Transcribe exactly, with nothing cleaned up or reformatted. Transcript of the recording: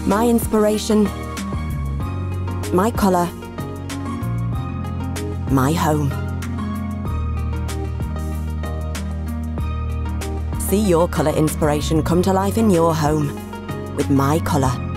My inspiration, my colour, my home. See your colour inspiration come to life in your home with my colour.